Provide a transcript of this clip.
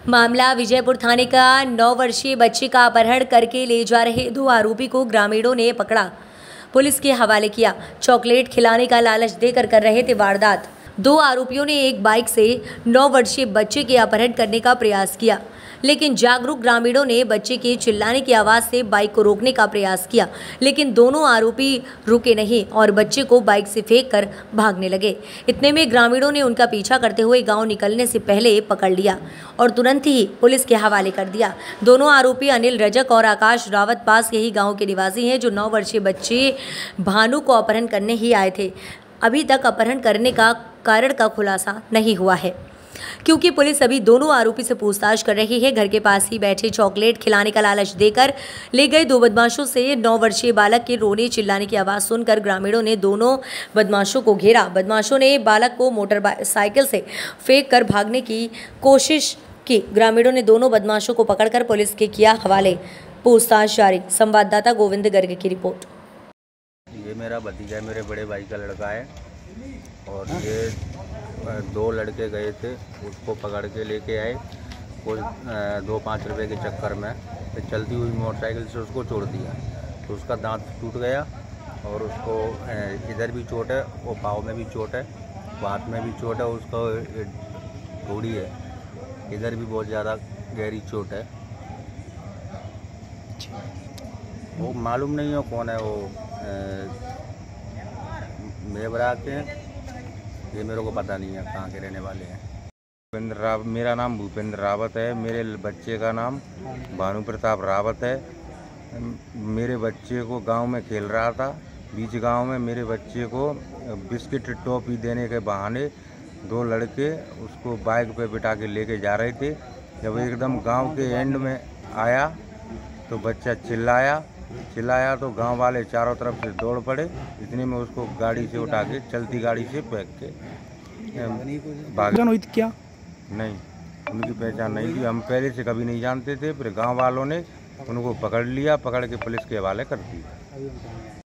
मामला विजयपुर थाने का 9 वर्षीय बच्चे का अपहरण करके ले जा रहे 2 आरोपी को ग्रामीणों ने पकड़ा, पुलिस के हवाले किया। चॉकलेट खिलाने का लालच देकर कर रहे थे वारदात। 2 आरोपियों ने एक बाइक से 9 वर्षीय बच्चे के अपहरण करने का प्रयास किया, लेकिन जागरूक ग्रामीणों ने बच्चे के चिल्लाने की आवाज़ से बाइक को रोकने का प्रयास किया, लेकिन दोनों आरोपी रुके नहीं और बच्चे को बाइक से फेंक कर भागने लगे। इतने में ग्रामीणों ने उनका पीछा करते हुए गांव निकलने से पहले पकड़ लिया और तुरंत ही पुलिस के हवाले कर दिया। दोनों आरोपी अनिल रजक और आकाश रावत पास के ही गाँव के निवासी हैं, जो 9 वर्षीय बच्चे भानु को अपहरण करने ही आए थे। अभी तक अपहरण करने का कारण का खुलासा नहीं हुआ है, क्योंकि पुलिस अभी दोनों आरोपी से पूछताछ कर रही है। घर के पास ही बैठे चॉकलेट खिलाने का लालच देकर ले गए 2 बदमाशों से 9 वर्षीय बालक के रोने चिल्लाने की आवाज़ सुनकर ग्रामीणों ने दोनों बदमाशों को घेरा। बदमाशों ने बालक को मोटरसाइकिल से फेंक कर भागने की कोशिश की। ग्रामीणों ने दोनों बदमाशों को पकड़कर पुलिस के किया हवाले। पूछताछ जारी। संवाददाता गोविंद गर्ग की रिपोर्ट। ये मेरा भतीजा है, मेरे बड़े भाई का लड़का है और ये 2 लड़के गए थे, उसको पकड़ के लेके आए। कुछ 2-5 रुपए के चक्कर में फिर चलती हुई मोटरसाइकिल से उसको छोड़ दिया, तो उसका दांत टूट गया और उसको इधर भी चोट है और पाँव में भी चोट है, हाथ में भी चोट है, उसको थोड़ी है, इधर भी बहुत ज़्यादा गहरी चोट है। वो मालूम नहीं हो कौन है, वो मेबरा के, ये मेरे को पता नहीं है कहाँ के रहने वाले हैं। मेरा नाम भूपेंद्र रावत है। मेरे बच्चे का नाम भानु प्रताप रावत है। मेरे बच्चे को गांव में खेल रहा था, बीच गांव में मेरे बच्चे को बिस्किट टॉफी देने के बहाने 2 लड़के उसको बाइक पे बिठा के लेके जा रहे थे। जब एकदम गांव के एंड में आया तो बच्चा चिल्लाया तो गांव वाले चारों तरफ से दौड़ पड़े। इतने में उसको गाड़ी से उठा के चलती गाड़ी से फेंक के भाग। क्या नहीं, उनकी पहचान नहीं थी। हम पहले से कभी नहीं जानते थे, फिर गांव वालों ने उनको पकड़ लिया, पकड़ के पुलिस के हवाले कर दिया।